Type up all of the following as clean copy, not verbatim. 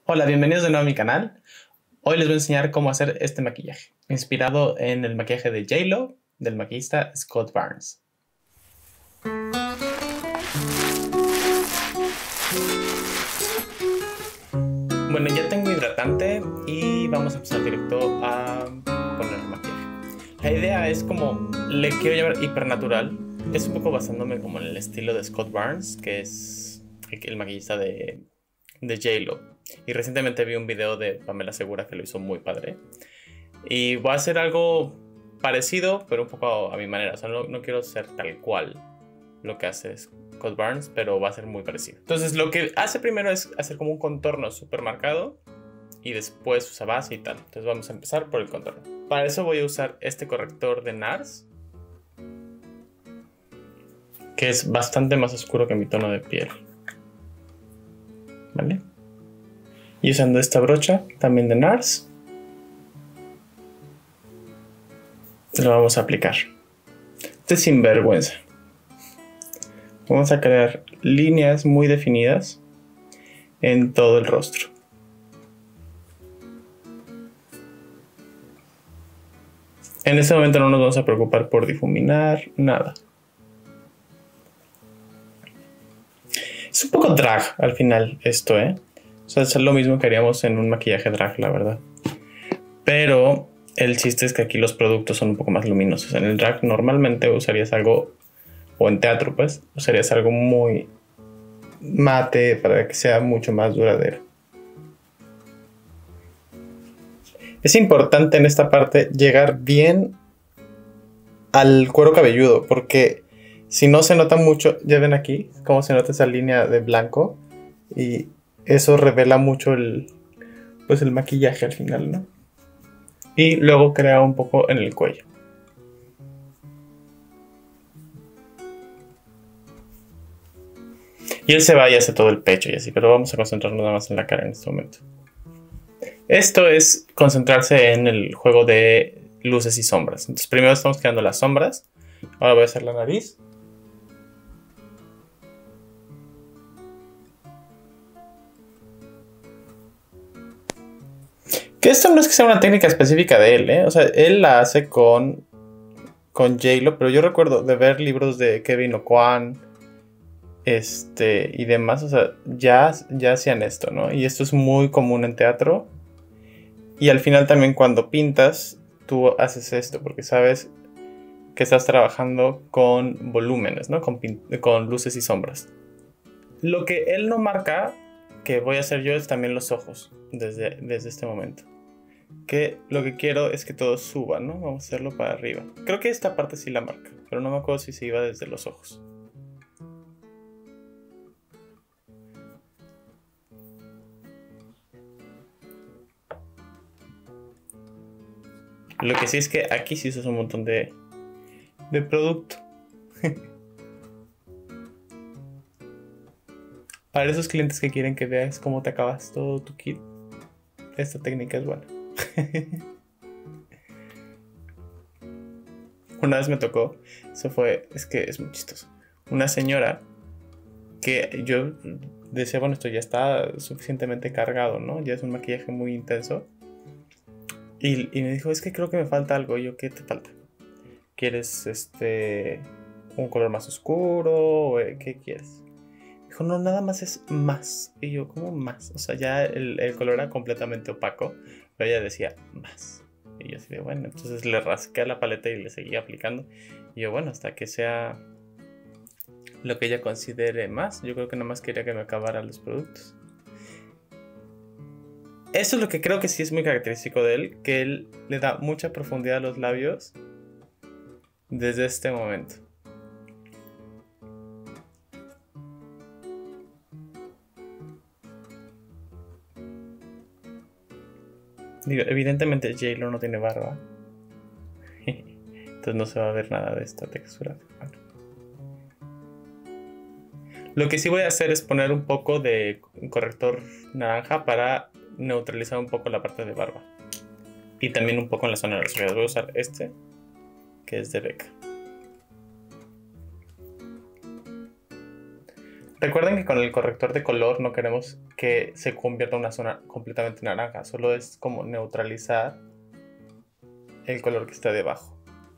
Hola, bienvenidos de nuevo a mi canal. Hoy les voy a enseñar cómo hacer este maquillaje, inspirado en el maquillaje de J.Lo, del maquillista Scott Barnes. Bueno, ya tengo hidratante y vamos a empezar directo a poner el maquillaje. La idea es como, le quiero llevar hipernatural. Es un poco basándome como en el estilo de Scott Barnes, que es el maquillista de J.Lo. Y recientemente vi un video de Pamela Segura que lo hizo muy padre. Y voy a hacer algo parecido, pero un poco a mi manera. O sea, no quiero ser tal cual lo que hace Scott Barnes, pero va a ser muy parecido. Entonces, lo que hace primero es hacer como un contorno súper marcado y después usa base y tal. Entonces, vamos a empezar por el contorno. Para eso voy a usar este corrector de NARS, que es bastante más oscuro que mi tono de piel. ¿Vale? Y usando esta brocha, también de NARS, lo vamos a aplicar. Este es sinvergüenza. Vamos a crear líneas muy definidas en todo el rostro. En este momento no nos vamos a preocupar por difuminar, nada. Es un poco drag al final esto, ¿eh? O sea, es lo mismo que haríamos en un maquillaje drag, la verdad. Pero el chiste es que aquí los productos son un poco más luminosos. En el drag normalmente usarías algo, o en teatro pues, usarías algo muy mate para que sea mucho más duradero. Es importante en esta parte llegar bien al cuero cabelludo, porque si no se nota mucho, ya ven aquí cómo se nota esa línea de blanco y eso revela mucho el maquillaje al final, ¿no? Y luego crea un poco en el cuello. Y él se va y hace todo el pecho y así, pero vamos a concentrarnos nada más en la cara en este momento. Esto es concentrarse en el juego de luces y sombras. Entonces primero estamos creando las sombras. Ahora voy a hacer la nariz. Que esto no es que sea una técnica específica de él, ¿eh? O sea, él la hace con J.Lo, pero yo recuerdo de ver libros de Kevin Aucoin y demás, o sea, ya hacían esto, ¿no? Y esto es muy común en teatro. Y al final también cuando pintas, tú haces esto, porque sabes que estás trabajando con volúmenes, ¿no? Con luces y sombras. Lo que él no marca, que voy a hacer yo, es también los ojos, desde este momento. Que lo que quiero es que todo suba, ¿no? Vamos a hacerlo para arriba. Creo que esta parte sí la marca, pero no me acuerdo si se iba desde los ojos. Lo que sí es que aquí sí usas un montón de producto. Para esos clientes que quieren que veas cómo te acabas todo tu kit, esta técnica es buena. Una vez me tocó, es que es muy chistoso. Una señora que yo decía, bueno, esto ya está suficientemente cargado, ¿no? Ya es un maquillaje muy intenso. Y me dijo, es que creo que me falta algo. Y yo, ¿qué te falta? ¿Quieres un color más oscuro? ¿Qué quieres? Dijo, no, nada más es más. Y yo, ¿cómo más? O sea, ya el color era completamente opaco, pero ella decía más. Y yo así de, bueno, entonces le rasqué la paleta y le seguí aplicando. Y yo, bueno, hasta que sea lo que ella considere más. Yo creo que nada más quería que me acabaran los productos. Eso es lo que creo que sí es muy característico de él, que él le da mucha profundidad a los labios desde este momento. Digo, evidentemente J.Lo no tiene barba. Entonces no se va a ver nada de esta textura. Lo que sí voy a hacer es poner un poco de corrector naranja para neutralizar un poco la parte de barba. Y también un poco en la zona de las orejas. Voy a usar este, que es de Becca. Recuerden que con el corrector de color no queremos que se convierta una zona completamente naranja, solo es como neutralizar el color que está debajo.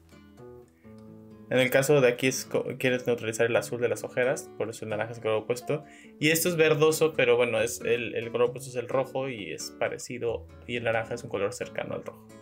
En el caso de aquí quieres neutralizar el azul de las ojeras, por eso el naranja es el color opuesto. Y esto es verdoso, pero bueno, el color opuesto es el rojo y es parecido, y el naranja es un color cercano al rojo.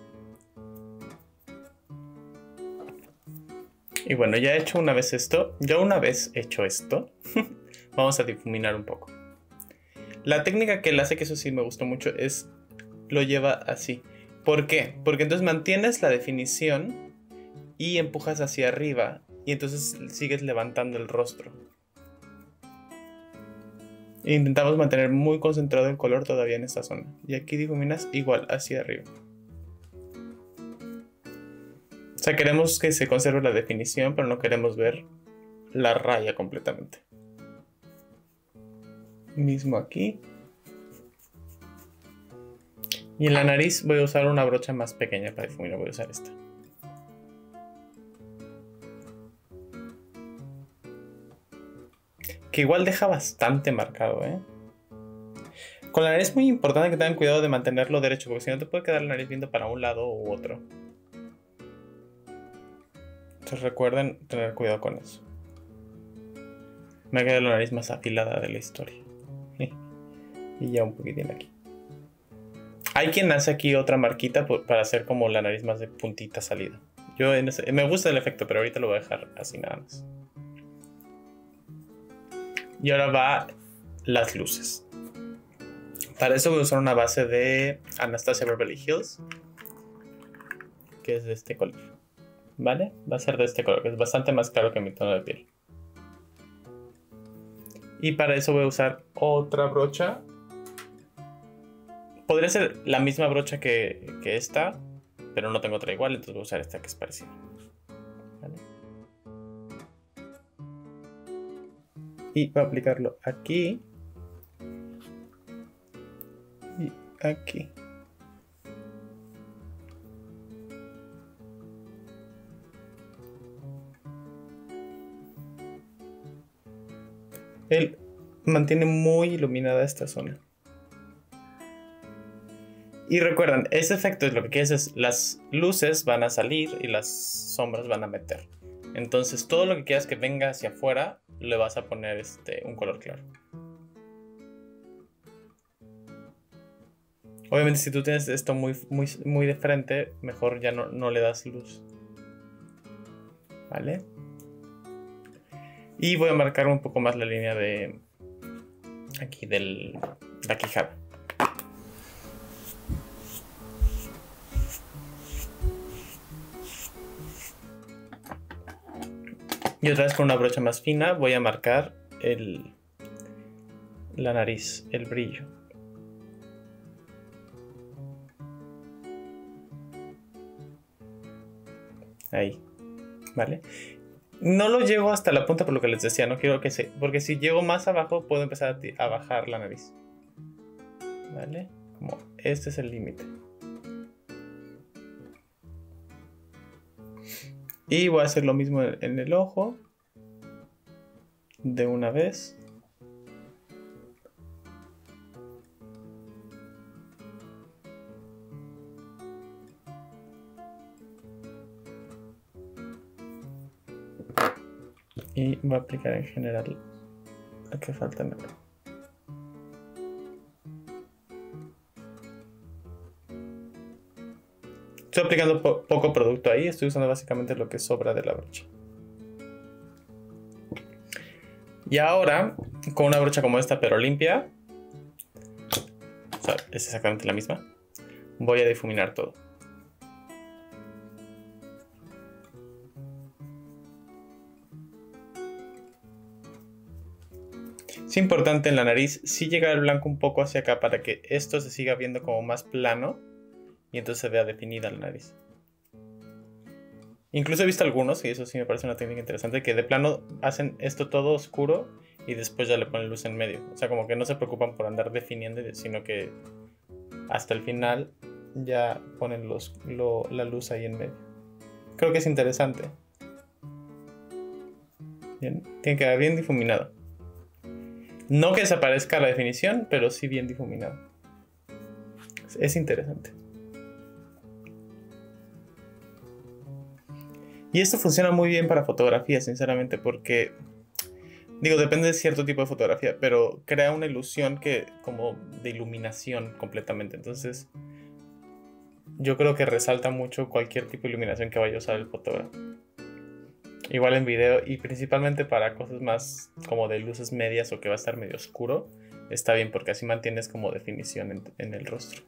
Y bueno, ya una vez hecho esto, vamos a difuminar un poco. La técnica que él hace, que eso sí me gustó mucho, lo lleva así. ¿Por qué? Porque entonces mantienes la definición y empujas hacia arriba y entonces sigues levantando el rostro. E intentamos mantener muy concentrado el color todavía en esta zona. Y aquí difuminas igual hacia arriba. O sea, queremos que se conserve la definición, pero no queremos ver la raya completamente. Mismo aquí. Y en la nariz voy a usar una brocha más pequeña para difuminar. Voy a usar esta. Que igual deja bastante marcado, ¿eh? Con la nariz es muy importante que tengan cuidado de mantenerlo derecho, porque si no te puede quedar la nariz viendo para un lado u otro. Entonces recuerden tener cuidado con eso. Me ha quedado la nariz más afilada de la historia. Y ya un poquitín aquí. Hay quien hace aquí otra marquita para hacer como la nariz más de puntita salida. Me gusta el efecto, pero ahorita lo voy a dejar así nada más. Y ahora va las luces. Para eso voy a usar una base de Anastasia Beverly Hills, que es de este color. ¿Vale? Va a ser de este color, que es bastante más claro que mi tono de piel. Y para eso voy a usar otra brocha. Podría ser la misma brocha que esta, pero no tengo otra igual, entonces voy a usar esta que es parecida. ¿Vale? Y voy a aplicarlo aquí y aquí. Él mantiene muy iluminada esta zona. Y recuerden, ese efecto es lo que quieres es las luces van a salir y las sombras van a meter. Entonces todo lo que quieras que venga hacia afuera le vas a poner un color claro. Obviamente si tú tienes esto muy de frente, mejor ya no le das luz. ¿Vale? Y voy a marcar un poco más la línea de aquí de la quijada. Y otra vez con una brocha más fina voy a marcar la nariz, el brillo. Ahí, ¿vale? No lo llego hasta la punta por lo que les decía, no quiero que porque si llego más abajo puedo empezar a bajar la nariz. ¿Vale? Como este es el límite. Y voy a hacer lo mismo en el ojo. De una vez. Y voy a aplicar en general lo que falta en el ojo. Estoy aplicando poco producto ahí, estoy usando básicamente lo que sobra de la brocha. Y ahora, con una brocha como esta pero limpia, o sea, es exactamente la misma, voy a difuminar todo. Es importante en la nariz sí llegar el blanco un poco hacia acá para que esto se siga viendo como más plano y entonces se vea definida la nariz. Incluso he visto algunos, y eso sí me parece una técnica interesante, que de plano hacen esto todo oscuro y después ya le ponen luz en medio. O sea, como que no se preocupan por andar definiendo, sino que hasta el final ya ponen la luz ahí en medio. Creo que es interesante. Bien, tiene que quedar bien difuminado. No que desaparezca la definición, pero sí bien difuminado. Es interesante. Y esto funciona muy bien para fotografía, sinceramente, porque... Digo, depende de cierto tipo de fotografía, pero crea una ilusión como de iluminación completamente. Entonces, yo creo que resalta mucho cualquier tipo de iluminación que vaya a usar el fotógrafo. Igual en video, y principalmente para cosas más como de luces medias o que va a estar medio oscuro, está bien porque así mantienes como definición en el rostro.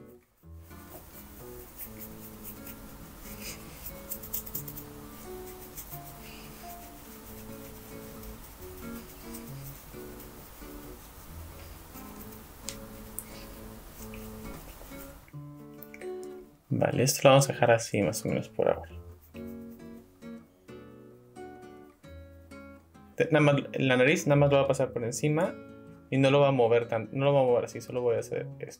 Vale, esto lo vamos a dejar así más o menos por ahora. Nada más, la nariz nada más lo va a pasar por encima y no lo va a mover tanto, no lo va a mover así, solo voy a hacer esto.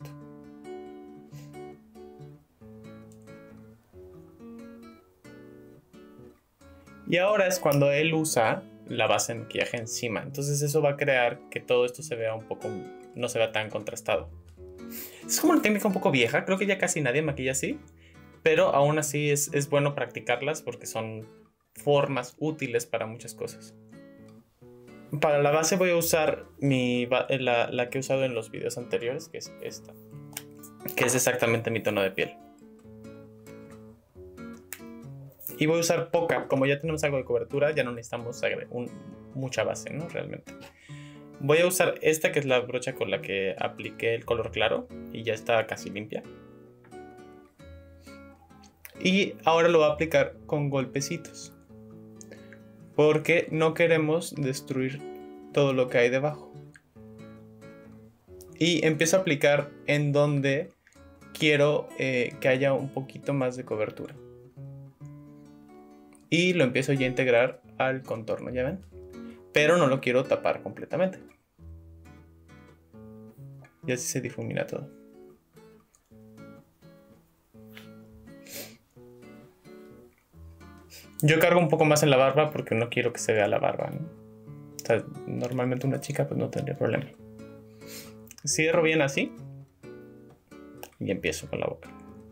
Y ahora es cuando él usa la base de maquillaje encima. Entonces eso va a crear que todo esto se vea un poco, no se vea tan contrastado. Es como una técnica un poco vieja, creo que ya casi nadie maquilla así, pero aún así es bueno practicarlas porque son formas útiles para muchas cosas. Para la base voy a usar la que he usado en los videos anteriores, que es esta, que es exactamente mi tono de piel. Y voy a usar poca, como ya tenemos algo de cobertura, ya no necesitamos mucha base, ¿no? Realmente. Voy a usar esta, que es la brocha con la que apliqué el color claro, y ya está casi limpia. Y ahora lo voy a aplicar con golpecitos, porque no queremos destruir todo lo que hay debajo. Y empiezo a aplicar en donde quiero que haya un poquito más de cobertura. Y lo empiezo ya a integrar al contorno, ¿ya ven? Pero no lo quiero tapar completamente. Y así se difumina todo. Yo cargo un poco más en la barba porque no quiero que se vea la barba, ¿no? O sea, normalmente una chica pues no tendría problema. Cierro bien así. Y empiezo con la boca.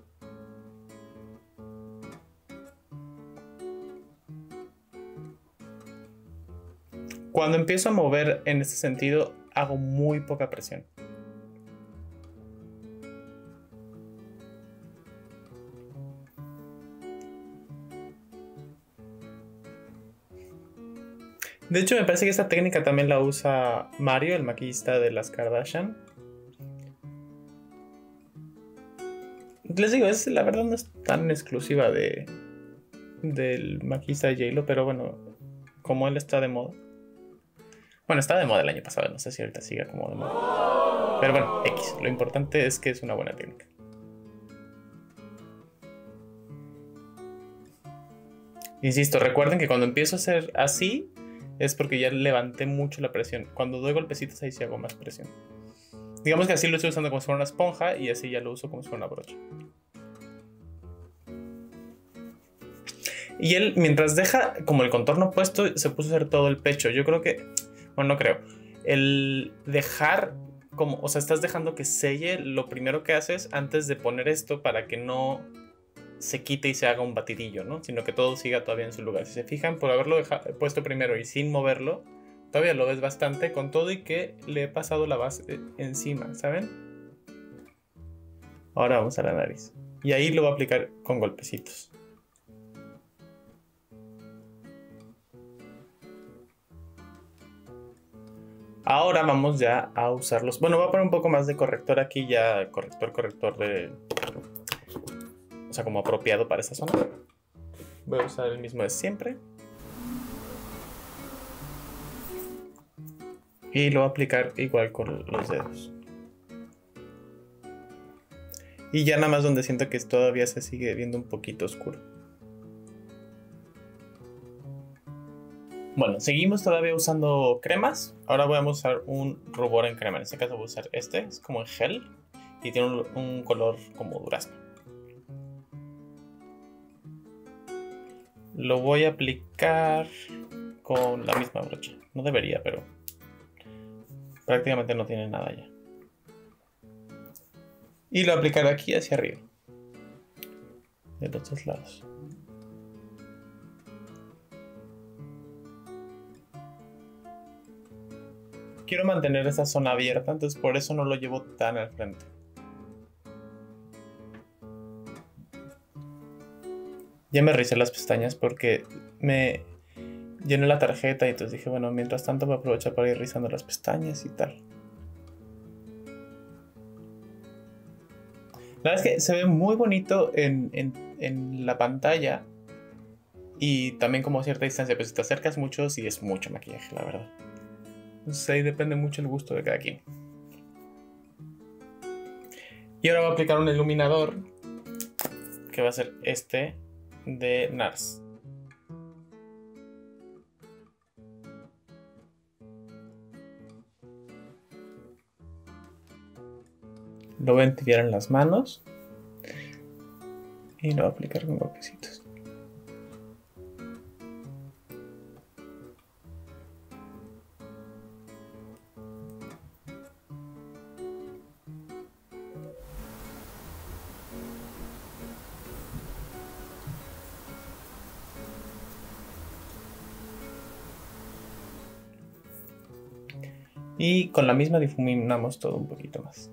Cuando empiezo a mover en este sentido, hago muy poca presión. De hecho, me parece que esta técnica también la usa Mario, el maquillista de las Kardashian. Les digo, la verdad no es tan exclusiva del maquillista de J-Lo, pero bueno, como él está de moda. Bueno, estaba de moda el año pasado, no sé si ahorita siga como de moda. Pero bueno, X, lo importante es que es una buena técnica. Insisto, recuerden que cuando empiezo a hacer así, es porque ya levanté mucho la presión. Cuando doy golpecitos ahí sí hago más presión. Digamos que así lo estoy usando como si fuera una esponja y así ya lo uso como si fuera una brocha. Y él, mientras deja como el contorno puesto, se puso a hacer todo el pecho. Yo creo que... Bueno, no creo. El dejar como... O sea, estás dejando que selle lo primero que haces antes de poner esto para que no se quite y se haga un batidillo, ¿no? Sino que todo siga todavía en su lugar. Si se fijan, por haberlo puesto primero y sin moverlo, todavía lo ves bastante con todo y que le he pasado la base encima, ¿saben? Ahora vamos a la nariz. Y ahí lo voy a aplicar con golpecitos. Ahora vamos ya a usarlos. Bueno, voy a poner un poco más de corrector aquí, ya corrector de... O sea, como apropiado para esta zona. Voy a usar el mismo de siempre. Y lo voy a aplicar igual con los dedos. Y ya nada más donde siento que todavía se sigue viendo un poquito oscuro. Bueno, seguimos todavía usando cremas. Ahora voy a usar un rubor en crema. En este caso voy a usar este. Es como en gel. Y tiene un color como durazno. Lo voy a aplicar con la misma brocha. No debería, pero... prácticamente no tiene nada ya. Y lo aplicaré aquí hacia arriba, de los dos lados. Quiero mantener esa zona abierta, entonces por eso no lo llevo tan al frente. Ya me rizé las pestañas porque me llené la tarjeta y entonces dije, bueno, mientras tanto voy a aprovechar para ir rizando las pestañas y tal. La verdad es que se ve muy bonito en la pantalla y también como a cierta distancia, pero si te acercas mucho, sí es mucho maquillaje, la verdad. Entonces ahí depende mucho el gusto de cada quien. Y ahora voy a aplicar un iluminador que va a ser este de NARS. Lo voy a entibiar en las manos y lo voy a aplicar con golpecitos. Y con la misma difuminamos todo un poquito más.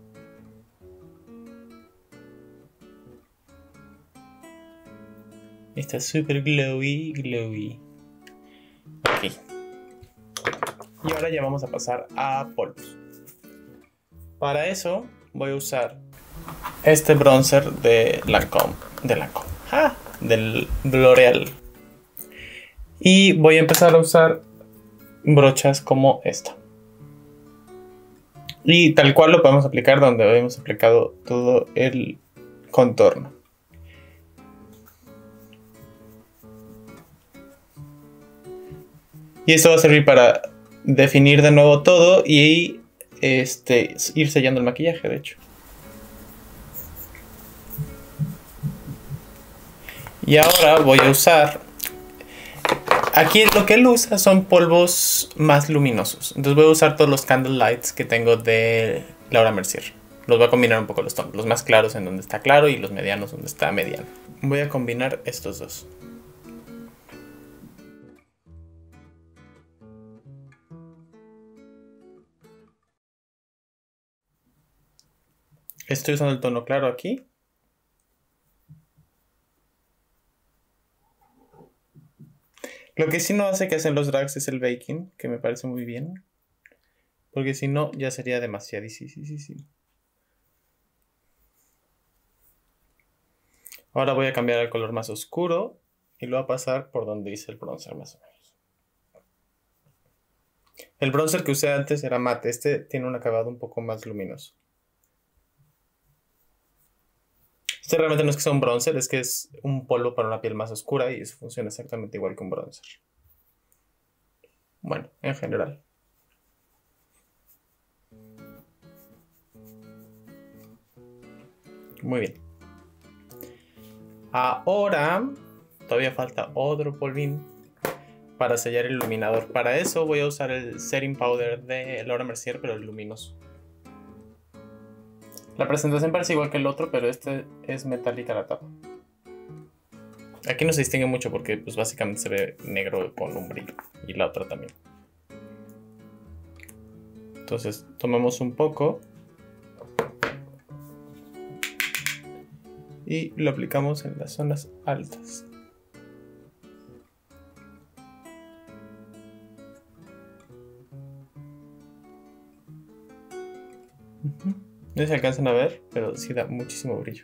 Está súper glowy, glowy. Ok. Y ahora ya vamos a pasar a polvos. Para eso voy a usar este bronzer de Lancôme. Del L'Oreal. Y voy a empezar a usar brochas como esta. Y tal cual lo podemos aplicar donde habíamos aplicado todo el contorno. Y esto va a servir para definir de nuevo todo y ir sellando el maquillaje, de hecho. Y ahora voy a usar... Aquí lo que él usa son polvos más luminosos. Entonces voy a usar todos los Candle Lights que tengo de Laura Mercier. Los voy a combinar un poco los tonos. Los más claros en donde está claro y los medianos donde está mediano. Voy a combinar estos dos. Estoy usando el tono claro aquí. Lo que sí no hace que hacen los drags es el baking, que me parece muy bien. Porque si no, ya sería demasiadísimo. Ahora voy a cambiar al color más oscuro y lo voy a pasar por donde hice el bronzer más o menos. El bronzer que usé antes era mate, este tiene un acabado un poco más luminoso. Este realmente no es que sea un bronzer, es que es un polvo para una piel más oscura y eso funciona exactamente igual que un bronzer. Bueno, en general. Muy bien. Ahora todavía falta otro polvín para sellar el iluminador. Para eso voy a usar el setting powder de Laura Mercier, pero el luminoso. La presentación parece igual que el otro, pero este es metálica la tapa. Aquí no se distingue mucho porque pues básicamente se ve negro con un brillo. Y la otra también. Entonces tomamos un poco y lo aplicamos en las zonas altas. No se alcanzan a ver, pero sí da muchísimo brillo.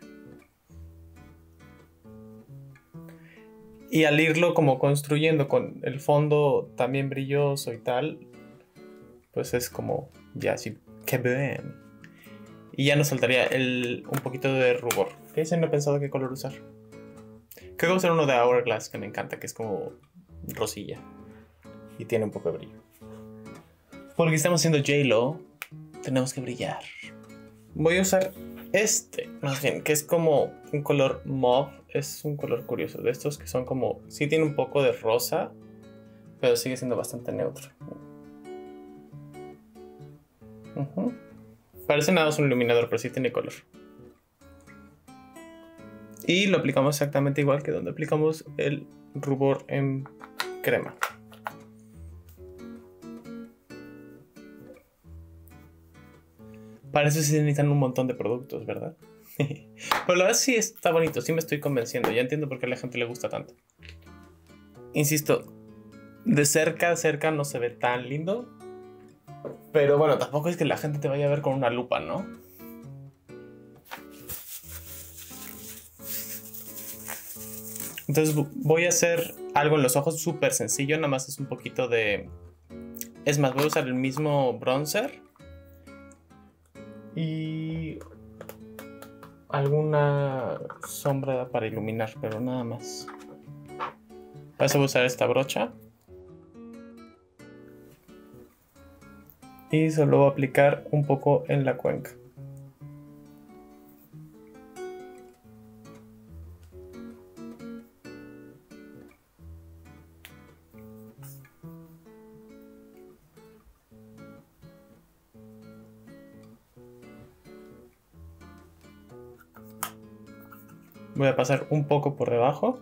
Y al irlo como construyendo con el fondo también brilloso y tal, pues es como ya así, que bien. Y ya nos saltaría un poquito de rubor. Que ese no he pensado qué color usar. Creo que voy a usar uno de Hourglass que me encanta, que es como rosilla. Y tiene un poco de brillo. Porque estamos haciendo J-Lo, tenemos que brillar. Voy a usar este, más bien, que es como un color mauve. Es un color curioso, de estos que son como... Sí tiene un poco de rosa, pero sigue siendo bastante neutro. Parece nada, es un iluminador, pero sí tiene color. Y lo aplicamos exactamente igual que donde aplicamos el rubor en crema. Para eso sí se necesitan un montón de productos, ¿verdad? Pero la verdad sí está bonito, sí me estoy convenciendo. Ya entiendo por qué a la gente le gusta tanto. Insisto, de cerca no se ve tan lindo. Pero bueno, tampoco es que la gente te vaya a ver con una lupa, ¿no? Entonces voy a hacer algo en los ojos súper sencillo. Nada más es un poquito de... Es más, voy a usar el mismo bronzer. Y... alguna sombra para iluminar, pero nada más. Para eso voy a usar esta brocha. Y solo voy a aplicar un poco en la cuenca. Voy a pasar un poco por debajo.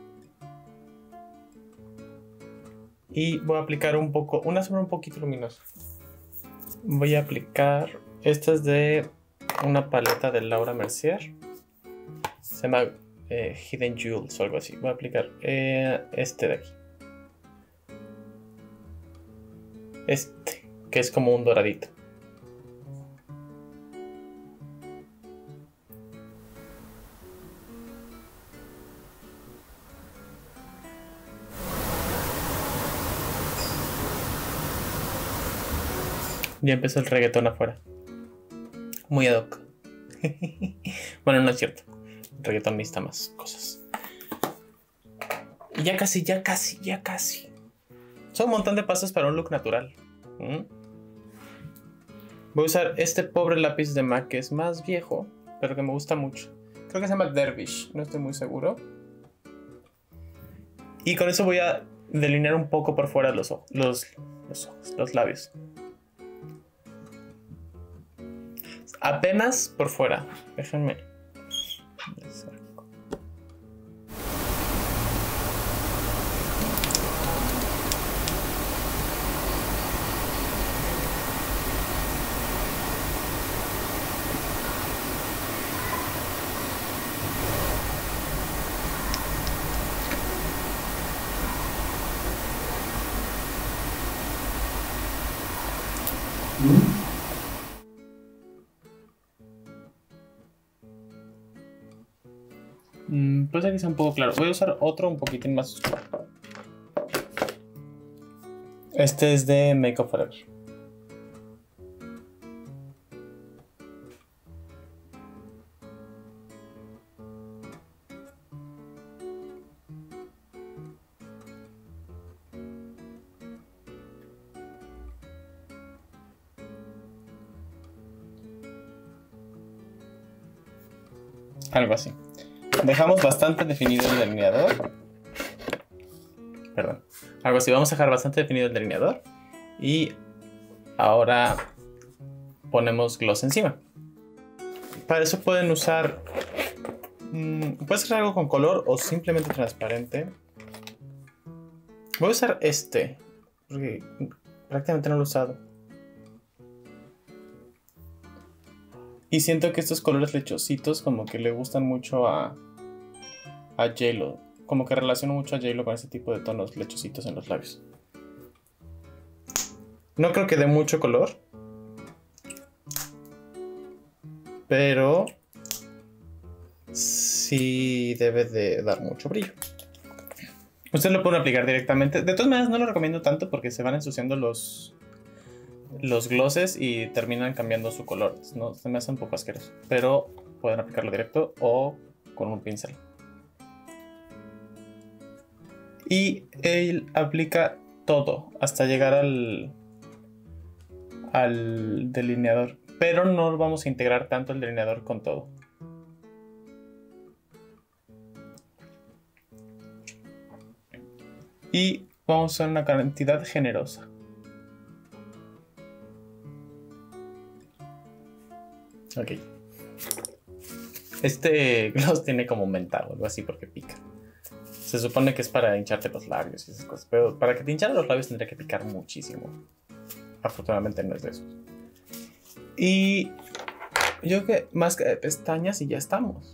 Y voy a aplicar un poco, una sombra un poquito luminosa. Voy a aplicar, esta es de una paleta de Laura Mercier. Se llama Hidden Jewels o algo así. Voy a aplicar este de aquí. Este, que es como un doradito. Ya empezó el reggaetón afuera. Muy ad hoc. Bueno, no es cierto. El reggaetón necesita más cosas. Y ya casi. Son un montón de pasos para un look natural. Voy a usar este pobre lápiz de MAC que es más viejo, pero que me gusta mucho. Creo que se llama Dervish, no estoy muy seguro. Y con eso voy a delinear un poco por fuera los labios. Apenas por fuera. Déjenme. Puede ser que sea un poco claro. Voy a usar otro un poquitín más oscuro. Este es de Make Up Forever. Algo así. Dejamos bastante definido el delineador. Perdón. Algo así. Vamos a dejar bastante definido el delineador. Y ahora ponemos gloss encima. Para eso pueden usar... puede ser algo con color o simplemente transparente. Voy a usar este. Porque prácticamente no lo he usado. Y siento que estos colores lechositos como que le gustan mucho a J-Lo. Como que relaciono mucho a J-Lo con ese tipo de tonos lechositos en los labios. No creo que dé mucho color. Pero sí debe de dar mucho brillo. Ustedes lo pueden aplicar directamente. De todas maneras no lo recomiendo tanto porque se van ensuciando los glosses y terminan cambiando su color. No, se me hace un poco asqueroso. Pero pueden aplicarlo directo o con un pincel. Y él aplica todo hasta llegar al delineador. Pero no vamos a integrar tanto el delineador con todo. Y vamos a usar una cantidad generosa. Ok. Este gloss tiene como menta o algo así porque pica. Se supone que es para hincharte los labios y esas cosas, pero para que te hincharan los labios tendría que picar muchísimo. Afortunadamente no es de eso. Y yo creo que máscara de pestañas y ya estamos.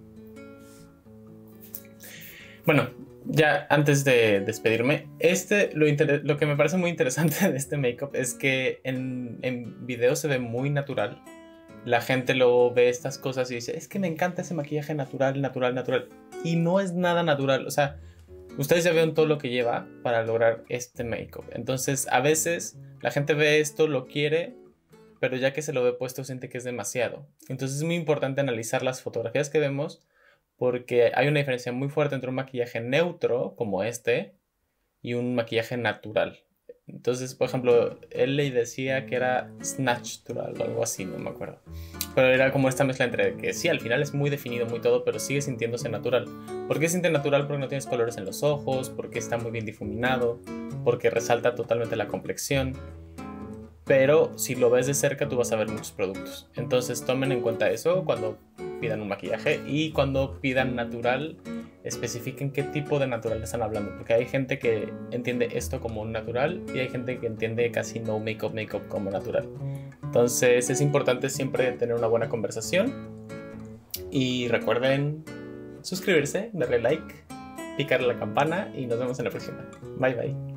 Bueno, ya antes de despedirme, lo que me parece muy interesante de este make-up es que en video se ve muy natural. La gente lo ve estas cosas y dice, es que me encanta ese maquillaje natural, natural, natural. Y no es nada natural. O sea, ustedes ya vieron todo lo que lleva para lograr este make-up. Entonces, a veces la gente ve esto, lo quiere, pero ya que se lo ve puesto siente que es demasiado. Entonces es muy importante analizar las fotografías que vemos porque hay una diferencia muy fuerte entre un maquillaje neutro como este y un maquillaje natural. Entonces, por ejemplo, él le decía que era snatchural o algo así, no me acuerdo. Pero era como esta mezcla entre que sí, al final es muy definido, muy todo, pero sigue sintiéndose natural. ¿Por qué se siente natural? Porque no tienes colores en los ojos, porque está muy bien difuminado, porque resalta totalmente la complexión. Pero si lo ves de cerca tú vas a ver muchos productos. Entonces tomen en cuenta eso cuando pidan un maquillaje y cuando pidan natural, especifiquen qué tipo de natural están hablando, porque hay gente que entiende esto como un natural y hay gente que entiende casi no make-up como natural. Entonces es importante siempre tener una buena conversación y recuerden suscribirse, darle like, picar la campana y nos vemos en la próxima. Bye bye.